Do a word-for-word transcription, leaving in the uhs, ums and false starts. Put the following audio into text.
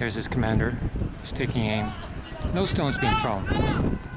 There's his commander. He's taking aim. No stones being thrown.